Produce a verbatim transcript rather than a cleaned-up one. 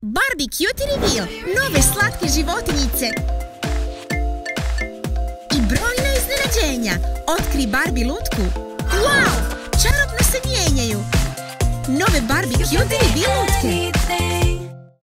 Barbie Cutie Reveal, nove slatke životinjice i brojna iznenađenja. Otkri Barbie lutku. Wow, čarobno se mijenjaju. Nove Barbie Cutie Reveal lutke.